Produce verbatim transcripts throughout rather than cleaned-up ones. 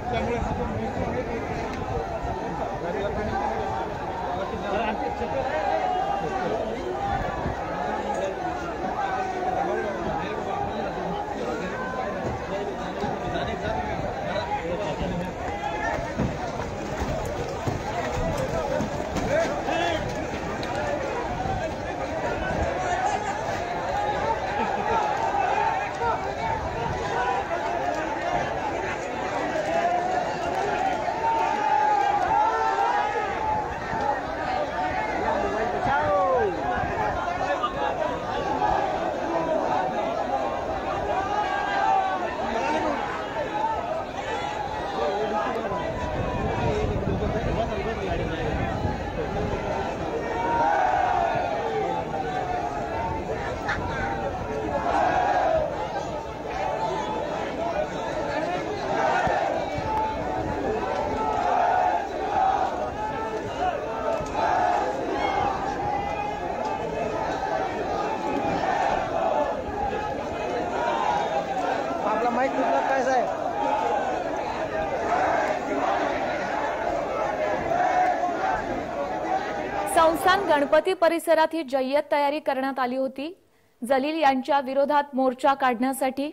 संस्थान गणपती परिसरात ही जय्यत तयारी करण्यात आली होती। जलील यांच्या विरोधात मोर्चा काढण्यासाठी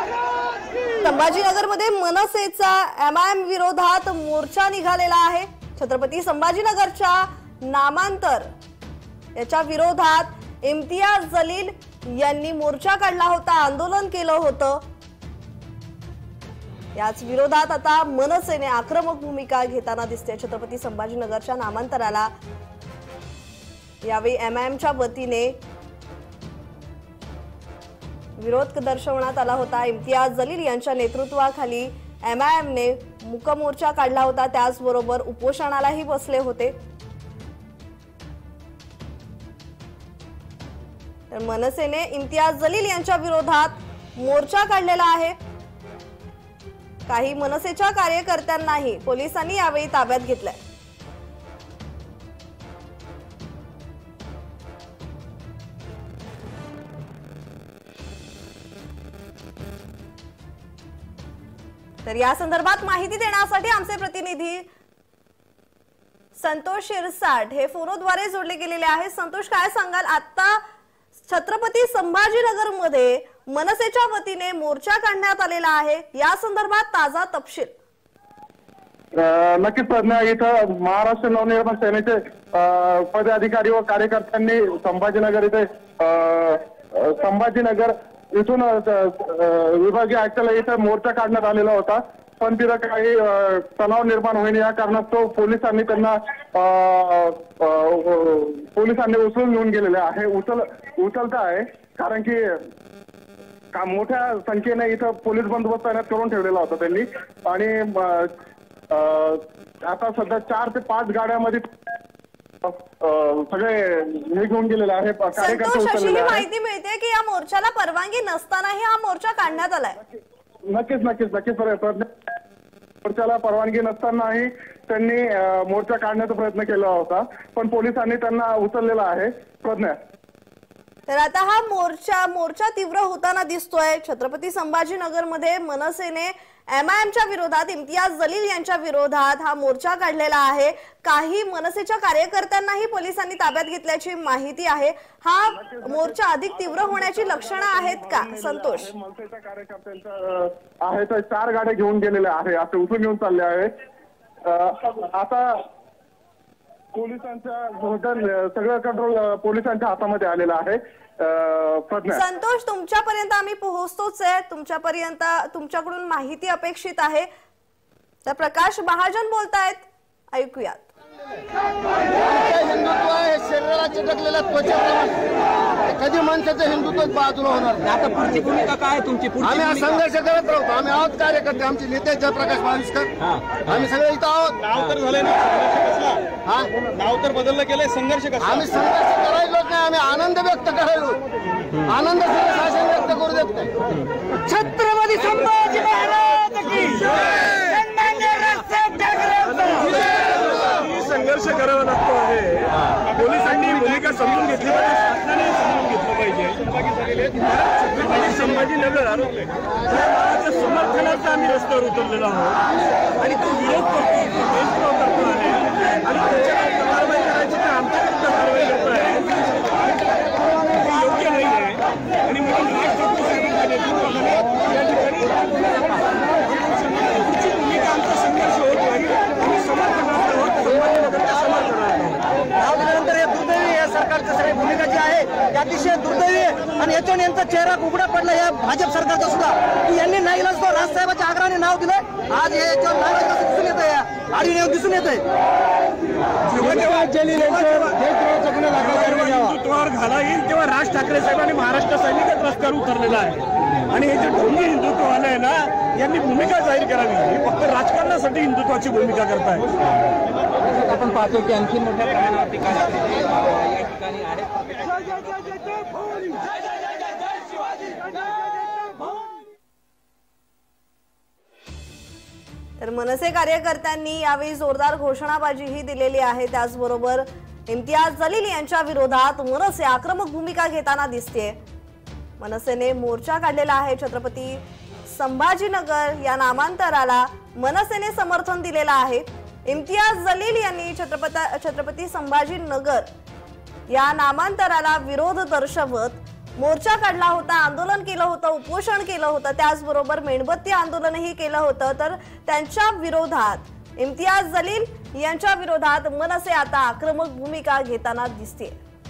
संभाजीनगरमध्ये मनसेचा एमआयएम विरोधात मोर्चा निघालेला आहे। छत्रपती संभाजीनगरच्या नामांतर याच्या विरोधात इम्तियाज जलील यांनी मोर्चा काढला होता, आंदोलन केलं होतं। याच विरोधात आता मनसेने आक्रमक भूमिका घेताना दिसते। छत्रपती संभाजीनगरच्या नामांतराला यावेळी एमआयएमच्या वतीने विरोध दर्शवण्यात आला होता। इम्तियाज जलील यांच्या नेतृत्वाखाली एमआयएमने मूक मोर्चा काढला होता, त्याचबरोबर उपोषणालाही बसले होते। तर मनसेने इम्तियाज जलील यांच्या विरोधात मोर्चा काढलेला आहे। काही मनसेच्या कार्यकर्त्यांनाही पोलिसांनी यावेळी ताब्यात घेतलंय। तर या संदर्भात माहिती देण्यासाठी आमचे प्रतिनिधी संतोष शिरसाट हे फोनद्वारे जोडले गेलेले आहेत। संतोष, काय सांगाल, आता छत्रपती संभाजीनगर मध्ये मनसेच्या वतीने मोर्चा काढण्यात आलेला आहे, या संदर्भात ताजा तपशील? नक्कीच प्रज्ञा, इथं महाराष्ट्र नवनिर्माण सेनेचे पदाधिकारी व कार्यकर्त्यांनी संभाजीनगर इथे संभाजीनगर इथून विभागीय आयुक्तालय इथे मोर्चा काढण्यात आलेला होता, पण तिथं काही तणाव निर्माण होईल या कारणास्तव पोलिसांनी त्यांना पोलिसांनी उचलून घेऊन गेलेले आहे उचल उचलता आहे कारण की का मोठ्या संख्येने इथं पोलीस बंदोबस्त तैनात करून ठेवलेला होता त्यांनी। आणि आता सध्या चार ते पाच गाड्यामध्ये सगळे हे घेऊन गेलेले आहे, कार्यकर्ते उचललेले आहे। माहिती मिळते की या मोर्चाला परवानगी नसतानाही हा मोर्चा काढण्यात आलाय। नक्कीच नक्कीच नक्कीच मोर्चाला परवानगी नसतानाही त्यांनी मोर्चा काढण्याचा प्रयत्न केला होता, पण पोलिसांनी त्यांना उचललेला आहे। प्रज्ञा, तर आता हा मोर्चा मोर्चा तीव्र होताना दिसतोय। छत्रपती संभाजीनगर मध्ये मनसेने एमआयएमच्या विरोधात, इम्तियाज जलील यांच्या विरोधात हा मोर्चा काढलेला आहे। काही मनसेच्या कार्यकर्त्यांनाही पोलिसांनी ताब्यात घेतल्याची माहिती आहे। हा मोर्चा अधिक तीव्र होण्याची लक्षणं आहेत का संतोष? मनसेच्या कार्यकर्त्यांच्या आहे तर चार गाड्या घेऊन गेलेले आहे, असे उचलून घेऊन चालले आहे। आता पोलिसांच्या सगळं कंट्रोल पोलिसांच्या हातामध्ये आलेला आहे। संतोष, तुमच्यापर्यंत आम्ही पोहोचतोच आहे, तुमच्यापर्यंत तुमच्याकडून माहिती अपेक्षित आहे। तर प्रकाश महाजन बोलतायत, ऐकूयात। हिंदुत्व आहे शरीराला चिटकलेल्या त्वचेप्रमाणे, कधी माणसाचं हिंदुत्व बाजूला होणार नाही। आता पुढची भूमिका काय तुमची? आम्ही संघर्ष करत राहतो, आम्ही आहोत कार्यकर्ते, आमचे नेते जयप्रकाश मालुसकर, आम्ही सगळे इथं आहोत। नाव तर झालंय ना, हा नाव तर बदललं गेलंय, संघर्ष कसा? आम्ही संघर्ष करायलोच नाही, आम्ही आनंद व्यक्त करायलो, आनंद शासन व्यक्त करू देत नाही। छत्रपती संभाजी महाराज की जय। संघर्ष करावा लागतो आहे, पोलिसांनी भूमिका समजून घेतली पाहिजे, शासनाने समजून घेतलं पाहिजे। छत्रपती संभाजीनगर आरोग्य समर्थनाचा आम्ही रस्त्यावर उतरलेलो आहोत आणि तो विरोध करतो, देशद्रोह करतो आहे आणि त्याच्यावर कारवाई करायची तर आमच्याकडे कारवाई करतो आहे, योग्य नाही आहे। आणि म्हणून राज ठाकरे साहेबांच्या नेतृत्वाखाली या ठिकाणी पुढची भूमिका आमचा संघर्ष होत नाही, आम्ही समर्थनार्थ आहोत, संभाजीनगरच्या समर्थनार्थ नाव दिल्यानंतर हे दुर्दैवी या सरकारची सगळी भूमिका जी आहे ती अतिशय दुर्दैवी आहे आणि याच्याने यांचा चेहरा उघडा पडला या भाजप सरकारचा सुद्धा, की यांनी नाही असतो राजसाहेबांच्या आग्रहाने नाव दिलं, आज हे याच्यावर नाव दिसून येत आहे, आडीने दिसून येत आहे। हिंदुत्वावर घाला येईल तेव्हा राज ठाकरे साहेबांनी महाराष्ट्र सैनिकच रस्त्यावर उतरलेला आहे आणि हे जे ढोंगी हिंदुत्व आले आहे ना, यांनी भूमिका जाहीर करावी, हे फक्त राजकारणासाठी हिंदुत्वाची भूमिका करताय। आपण पाहतो की आणखी मोठ्या प्रमाणावरती कार्यक्रम या ठिकाणी आहेत। तर मनसे कार्यकर्त्यांनी यावेळी जोरदार घोषणाबाजीही दिलेली आहे। त्याचबरोबर इम्तियाज जलील यांच्या विरोधात मनसे आक्रमक भूमिका घेताना दिसते। मनसेने मोर्चा काढलेला आहे। छत्रपती संभाजीनगर या नामांतराला मनसेने समर्थन दिलेलं आहे। इम्तियाज जलील यांनी छत्रपती छत्रपती संभाजीनगर या नामांतराला विरोध दर्शवत मोर्चा काढला होता, आंदोलन केलं होतं, उपोषण केलं होतं, त्याचबरोबर मेणबत्ती आंदोलनही केलं होतं। तर त्यांच्या विरोधात इम्तियाज जलील यांच्या विरोधात मनसे आता आक्रमक भूमिका घेताना दिसते।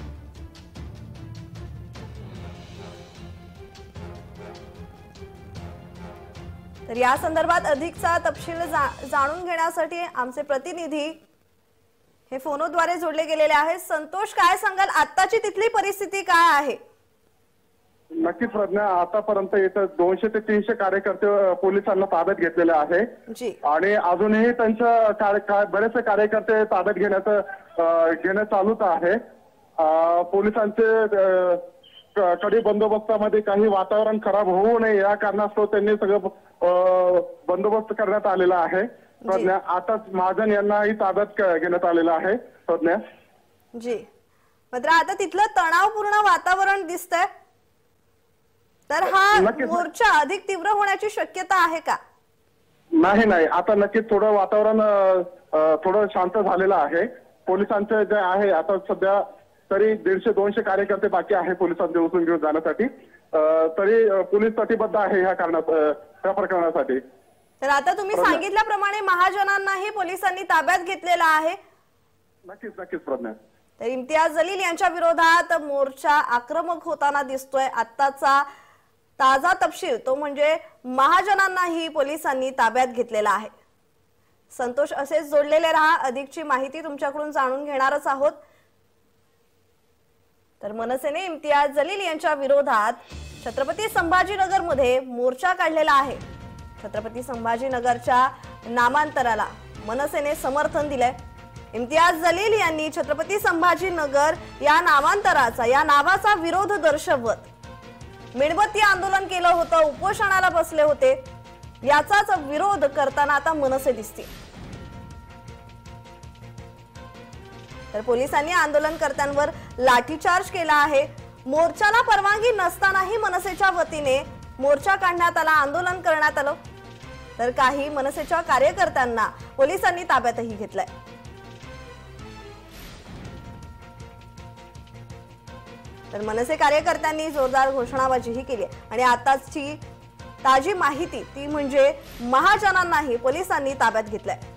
तर या संदर्भात अधिकचा तपशील जाणून घेण्यासाठी आमचे प्रतिनिधी हे फोनद्वारे जोडले गेलेले आहेत। संतोष, काय सांगाल, आताची तिथली परिस्थिती काय आहे? नक्कीच प्रज्ञा, आतापर्यंत इथं दोनशे ते तीनशे कार्यकर्ते पोलिसांना ताब्यात घेतलेले आहे आणि अजूनही त्यांच्या बरेचसे कार्यकर्ते ताब्यात घेण्याचं घेणं चालूच आहे। पोलिसांचे कडी बंदोबस्तामध्ये काही वातावरण खराब होऊ नये या कारणास्तव त्यांनी सगळं बंदोबस्त करण्यात आलेला आहे। प्रज्ञा, आता महाजन यांनाही ताब्यात घेण्यात आलेलं आहे। प्रज्ञा जी, मात्र आता तिथलं तणावपूर्ण वातावरण दिसतंय, तर हा मोर्चा अधिक तीव्र होण्याची शक्यता आहे का? नाही नाही, आता नक्कीच थोडं वातावरण थोडं शांत झालेलं आहे। पोलिसांचे जे आहे आता सध्या तरी दीडशे दोनशे कार्यकर्ते बाकी आहे पोलिसांचे उचलून घेऊन जाण्यासाठी, तरी पोलीस प्रतिबद्ध आहे ह्या कारणात त्या प्रकरणासाठी। तर आता तुम्ही सांगितल्याप्रमाणे महाजनांनाही पोलिसांनी ताब्यात घेतलेला आहे। नक्कीच नक्कीच प्रज्ञा। तर इम्तियाज जलील यांच्या विरोधात मोर्चा आक्रमक होताना दिसतोय। आत्ताचा ताजा तपशील तो म्हणजे महाजनांनाही पोलिसांनी ताब्यात घेतलेला आहे। संतोष, असेच जोडलेले राहा, अधिकची माहिती तुमच्याकडून जाणून घेणारच आहोत। तर मनसेने इम्तियाज जलील यांच्या विरोधात छत्रपती संभाजीनगर मध्ये मोर्चा काढलेला आहे। छत्रपती संभाजीनगरच्या नामांतराला मनसेने समर्थन दिलंय। इम्तियाज जलील यांनी छत्रपती संभाजीनगर या नामांतराचा या नावाचा विरोध दर्शवत मेणबत्ती आंदोलन केलं होतं, उपोषणाला बसले होते। याचाच विरोध करताना आता मनसे दिसते। तर पोलिसांनी आंदोलनकर्त्यांवर लाठीचार्ज केला आहे। मोर्चाला परवानगी नसतानाही मनसेच्या वतीने मोर्चा काढण्यात आला, आंदोलन करण्यात आलं। तर काही मनसेच्या कार्यकर्त्यांना पोलिसांनी ताब्यातही घेतलंय। तर मनसे कार्यकर्त्यांनी जोरदार घोषणाबाजीही केली आणि आताची ताजी माहिती ती म्हणजे महाजनांनाही पोलिसांनी ताब्यात घेतलंय।